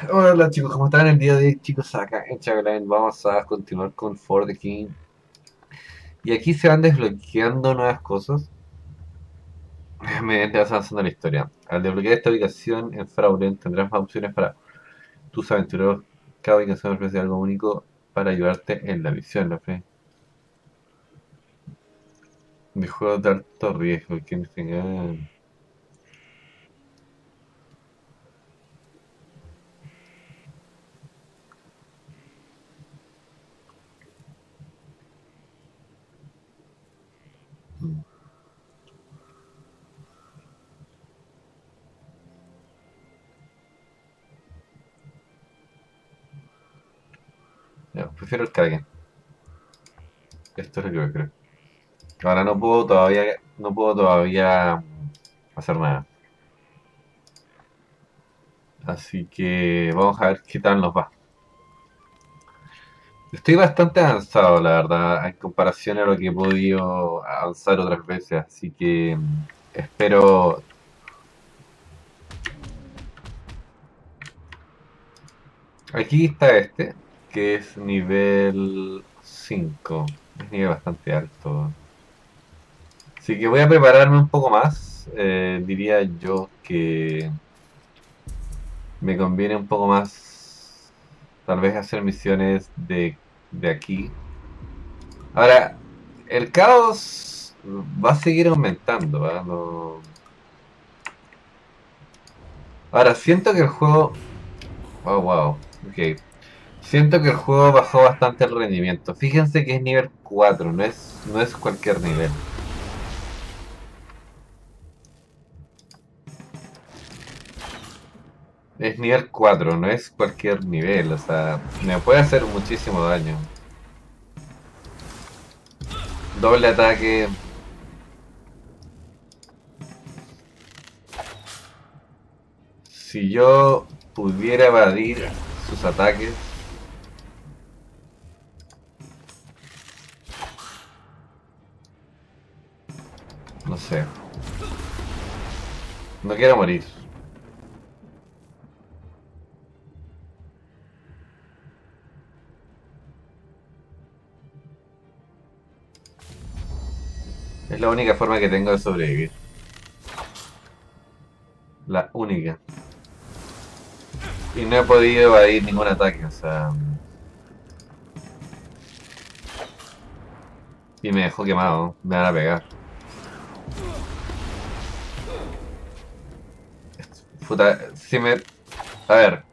Hola chicos, ¿cómo están el día de hoy? Chicos, acá en Chagrin vamos a continuar con For the King. Y aquí se van desbloqueando nuevas cosas mediante vas avanzando la historia. Al desbloquear esta ubicación en Fraulen tendrás más opciones para tus aventureros. Cada ubicación ofrece algo único para ayudarte en la misión. De juegos de alto riesgo. ¿Quién tenga? Ya, prefiero el Kraken. Esto es lo que creo. Ahora no puedo todavía hacer nada. Así que vamos a ver qué tal nos va. Estoy bastante avanzado, la verdad, en comparación a lo que he podido avanzar otras veces, así que espero... Aquí está este, que es nivel 5, es nivel bastante alto. Así que voy a prepararme un poco más, diría yo que me conviene un poco más, tal vez hacer misiones de aquí. Ahora, el caos va a seguir aumentando, ¿ah? Ahora, siento que el juego... Oh, wow. Ok. Siento que el juego bajó bastante el rendimiento. Fíjense que es nivel 4, no es cualquier nivel. Es nivel 4, no es cualquier nivel. O sea, me puede hacer muchísimo daño. Doble ataque. Si yo pudiera evadir sus ataques, no sé. No quiero morir. Es la única forma que tengo de sobrevivir. La única. Y no he podido evadir ningún ataque, o sea... Y me dejó quemado. Me van a pegar. Puta, si me... A ver,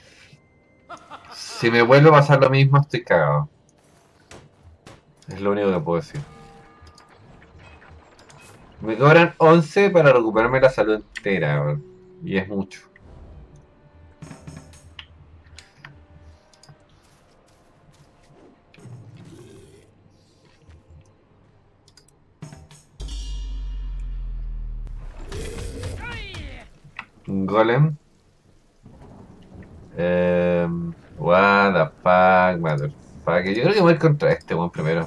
si me vuelve a pasar lo mismo, estoy cagado. Es lo único que puedo decir. Me cobran 11 para recuperarme la salud entera, weón. Y es mucho. Un golem. What the fuck, motherfucker. Yo creo que voy a ir contra este weón primero.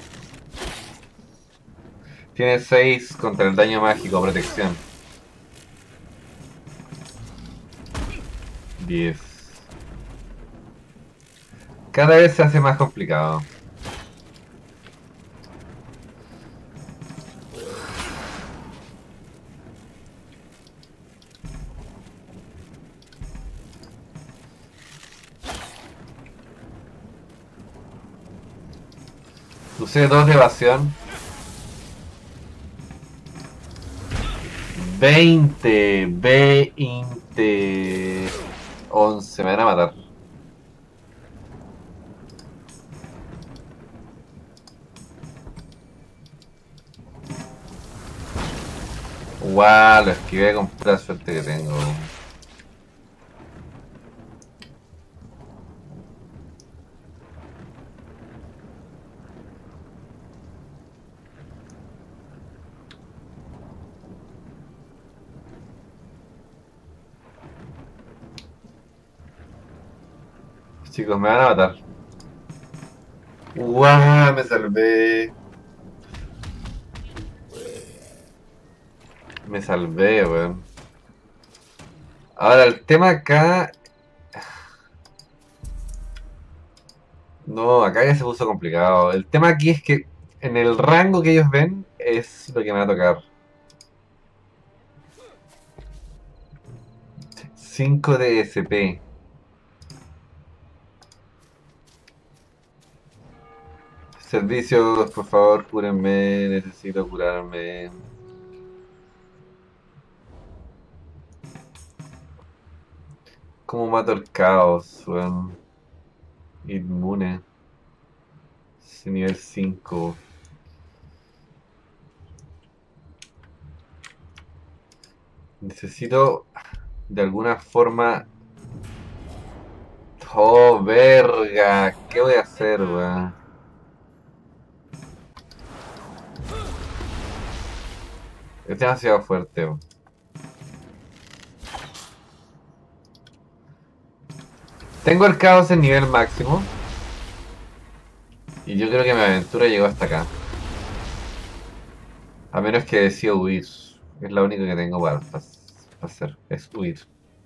Tiene 6 contra el daño mágico, protección. 10. Cada vez se hace más complicado. Usé 2 de evasión. 20 11, me van a matar. Guau, lo esquivé con pura suerte que tengo. Chicos, me van a matar. Guau, me salvé. Me salvé, weón. Ahora, el tema acá... No, acá ya se puso complicado. El tema aquí es que en el rango que ellos ven es lo que me va a tocar. 5 de SP. Servicios, por favor, cúrenme. Necesito curarme. ¿Cómo mato el caos, weón? Inmune. Es nivel 5. Necesito de alguna forma. Oh, verga. ¿Qué voy a hacer, weón? Es demasiado fuerte, weón. Tengo el caos en nivel máximo. Y yo creo que mi aventura llegó hasta acá. A menos que decida huir. Es la única que tengo para hacer. Es huir.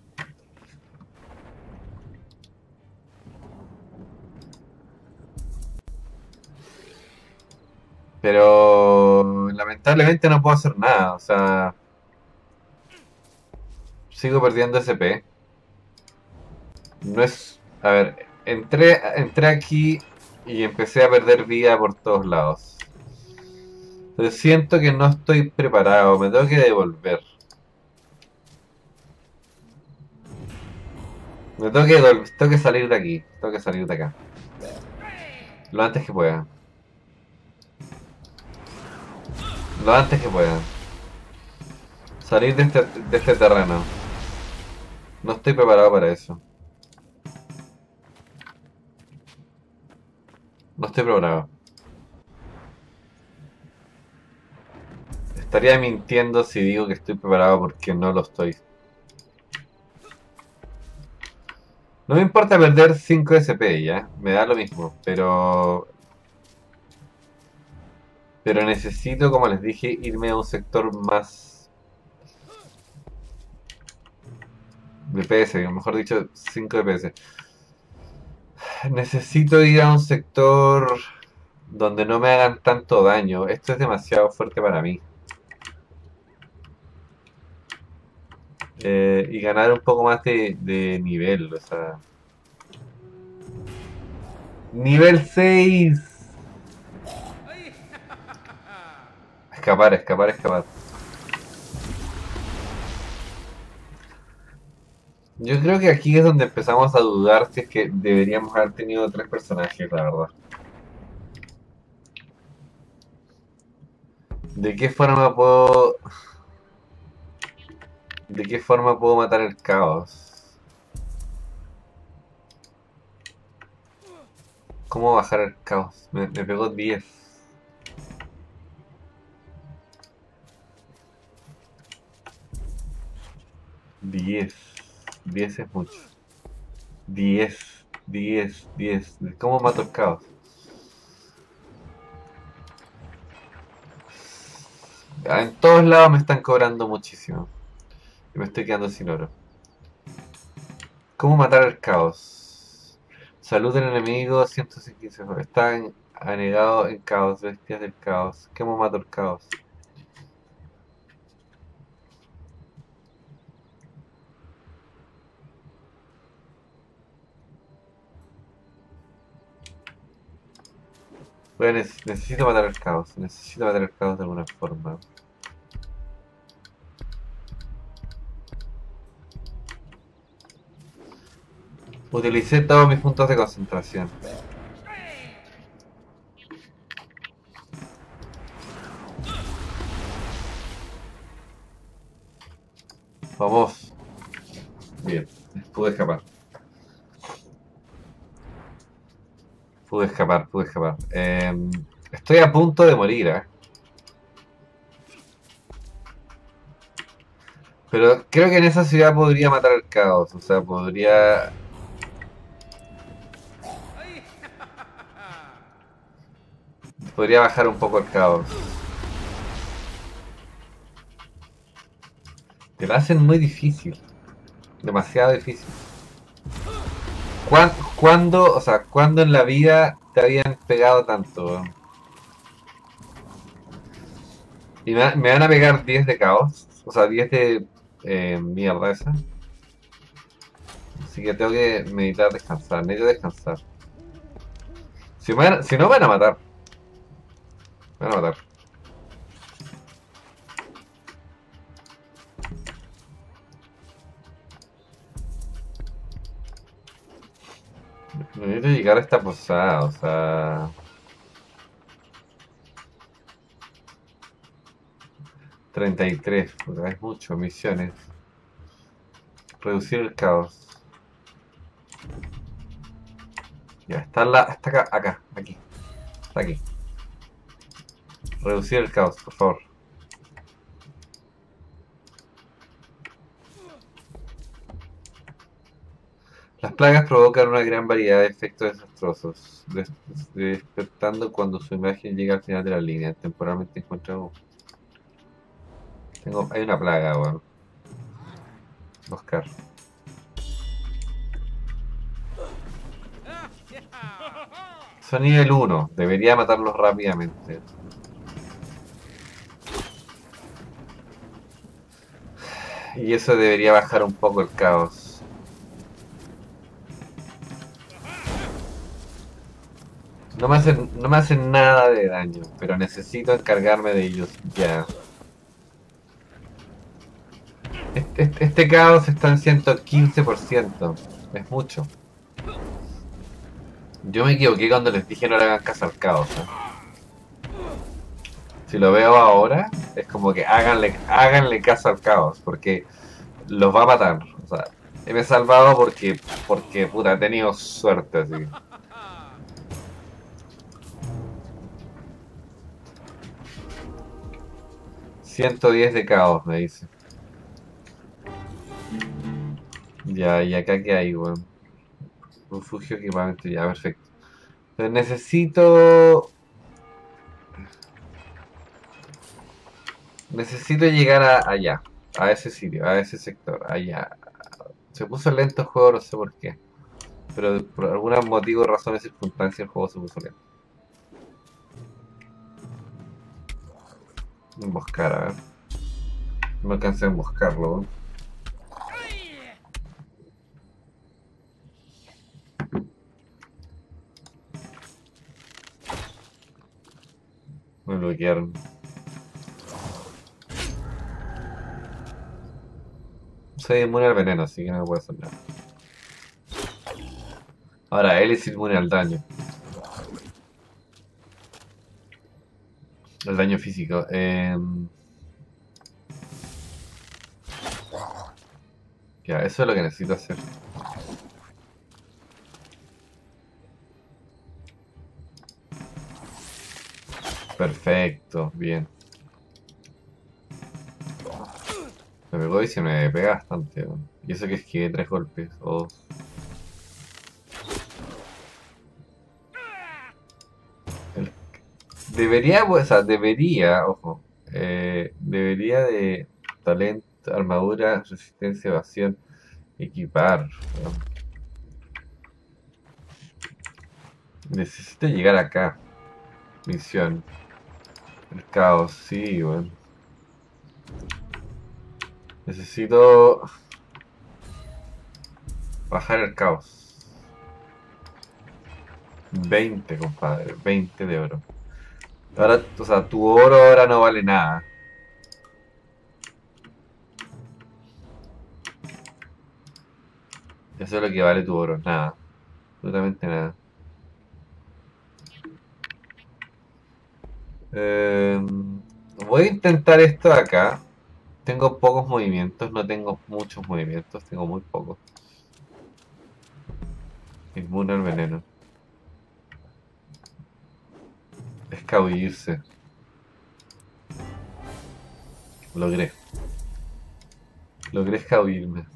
Pero lamentablemente no puedo hacer nada. O sea, sigo perdiendo SP. No es. A ver, entré aquí y empecé a perder vida por todos lados. Pero siento que no estoy preparado. Me tengo que devolver. Tengo que salir de aquí. Tengo que salir de acá. Lo antes que pueda. Lo antes que pueda. Salir de este terreno. No estoy preparado para eso. No estoy preparado. Estaría mintiendo si digo que estoy preparado porque no lo estoy. No me importa perder 5 SP, ya. Me da lo mismo. Pero necesito, como les dije, irme a un sector más de PS, mejor dicho, 5 de PS. Necesito ir a un sector donde no me hagan tanto daño. Esto es demasiado fuerte para mí. Y ganar un poco más de nivel, o sea. Nivel 6. Escapar, escapar, escapar. Yo creo que aquí es donde empezamos a dudar si es que deberíamos haber tenido 3 personajes, la verdad. ¿De qué forma puedo... ¿De qué forma puedo matar el caos? ¿Cómo bajar el caos? Me pegó 10. 10. 10 es mucho. 10. 10. 10. ¿Cómo mato el caos? En todos lados me están cobrando muchísimo. Y me estoy quedando sin oro. ¿Cómo matar el caos? Salud del enemigo, 115. Está anegado en caos, bestias del caos. ¿Cómo mato el caos? Bueno, necesito matar el caos. Necesito matar el caos de alguna forma. Utilicé todos mis puntos de concentración. Vamos. Bien, pude escapar. Pude escapar, pude escapar. Estoy a punto de morir, ¿eh? Pero creo que en esa ciudad podría matar el caos. O sea, podría bajar un poco el caos. Te la hacen muy difícil. Demasiado difícil. ¿Cuándo, o sea, cuándo en la vida te habían pegado tanto, weón? Y me van a pegar 10 de caos, o sea, 10 de mierda esa. Así que tengo que meditar, descansar, necesito descansar. Si no, me van a matar. Me van a matar. Necesito llegar a esta posada, o sea... 33, porque es mucho, misiones. Reducir el caos. Ya, está acá, acá, aquí. Está aquí. Reducir el caos, por favor. Las plagas provocan una gran variedad de efectos desastrosos, despertando cuando su imagen llega al final de la línea. Temporalmente encuentro... hay una plaga, weón. Buscar. Son nivel 1. Debería matarlos rápidamente. Y eso debería bajar un poco el caos. No me hacen nada de daño, pero necesito encargarme de ellos ya. Este caos está en 115%. Es mucho. Yo me equivoqué cuando les dije no le hagan caso al caos. Si lo veo ahora, es como que háganle caso al caos, porque los va a matar. O sea, me he salvado porque puta, he tenido suerte así. 110 de caos, me dice. Ya, y acá que hay, weón. Refugio, equipamiento, ya, perfecto. Pero necesito llegar allá, a ese sitio, a ese sector, allá. Se puso lento el juego, no sé por qué. Pero por algún motivo, razones, circunstancias, el juego se puso lento. Buscar, a ver. No alcancé a buscarlo, weón. Me bloquearon. Soy inmune al veneno, así que no me puede hacer nada. Ahora, él es inmune al daño. El daño físico. Ya, eso es lo que necesito hacer. Perfecto, bien. Me pegó y se me pega bastante, weón. Y eso que esquivé 3 golpes o 2. El- Debería, pues, o sea, debería, ojo. Debería de talento, armadura, resistencia, evasión, equipar, weón. Necesito llegar acá. Misión. El caos, sí, weón. Necesito bajar el caos. 20, compadre. 20 de oro. Ahora, o sea, tu oro ahora no vale nada. Eso es lo que vale tu oro. Nada. Absolutamente nada. Voy a intentar esto de acá. Tengo pocos movimientos. No tengo muchos movimientos. Tengo muy pocos. Inmune al veneno. Escabullirse. Logré. Logré escabullirme.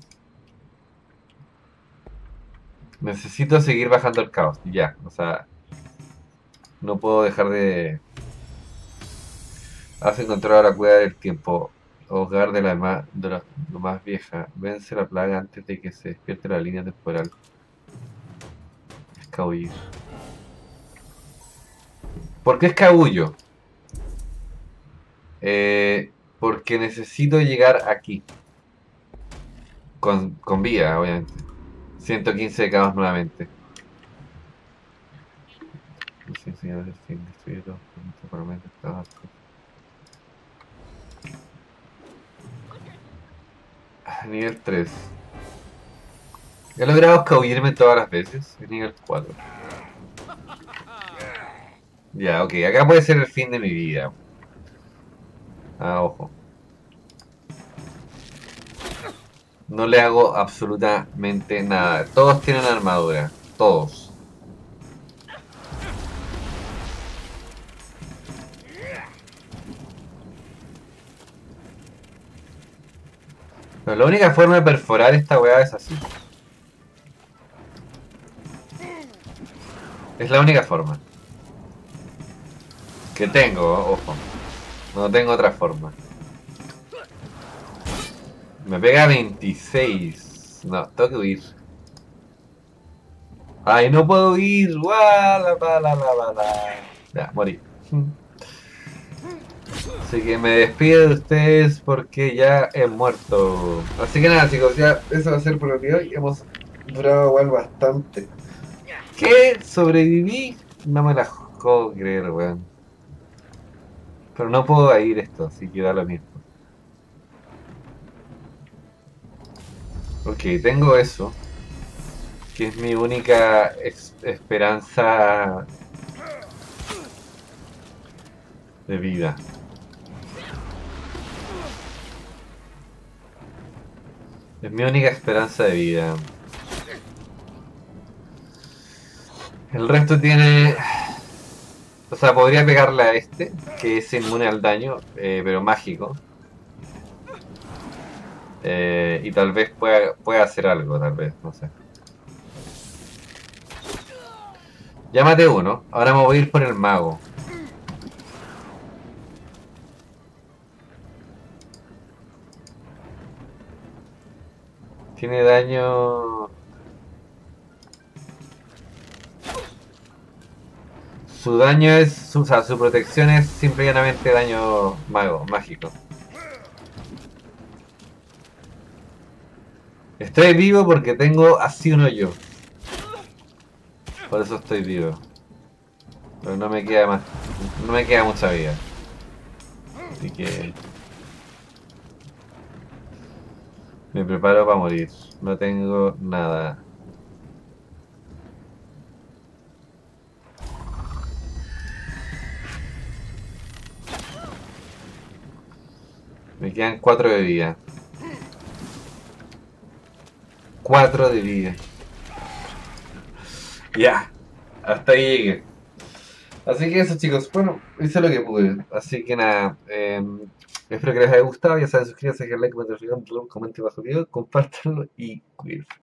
Necesito seguir bajando el caos. Ya. O sea, no puedo dejar de... Has encontrado la cueva del tiempo, hogar lo más vieja. Vence la plaga antes de que se despierte la línea temporal. escabullir. ¿Por qué escabullo? Porque necesito llegar aquí. Con vida, obviamente. 115 de caos nuevamente. Sí, sí, a ver si destruir los puntos para aumentar estas cosas. Nivel 3. He logrado escabullirme todas las veces. Es nivel 4. Ya, ok. Acá puede ser el fin de mi vida. Ah, ojo. No le hago absolutamente nada. Todos tienen armadura. Todos. Pero la única forma de perforar esta weá es así. Es la única forma. Que tengo, ojo. No tengo otra forma. Me pega 26. No, tengo que huir. Ay, no puedo huir. Ya, morí. Así que me despido de ustedes porque ya he muerto. Así que nada, chicos, ya eso va a ser por lo que hoy. Hemos durado igual bastante. ¿Qué? ¿Sobreviví? No me la puedo creer, weón. Pero no puedo ir esto, así que da lo mismo. Ok, tengo eso, que es mi única esperanza de vida. Es mi única esperanza de vida. El resto tiene... O sea, podría pegarle a este, que es inmune al daño, pero mágico. Y tal vez pueda hacer algo, tal vez, no sé. Ya maté uno, ahora me voy a ir por el mago. Tiene daño... Su daño es... O sea, su protección es simplemente daño mágico. Estoy vivo porque tengo así un hoyo. Por eso estoy vivo. Pero no me queda más. No me queda mucha vida. Así que... Me preparo para morir. No tengo nada. Me quedan 4 de vida. 4 de vida. Ya. Hasta ahí llegué. Así que eso, chicos. Bueno, hice lo que pude. Así que nada. Espero que les haya gustado. Ya saben, suscríbanse, dejen like, comenten bajo el video, compártanlo y cuídense.